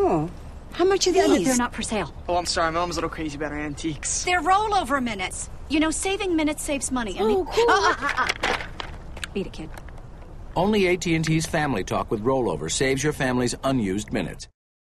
Oh, how much are these? They're not for sale. Oh, I'm sorry. My mom's a little crazy about her antiques. They're rollover minutes. You know, saving minutes saves money. Oh, cool. Beat it, kid. Only AT&T's Family Talk with Rollover saves your family's unused minutes.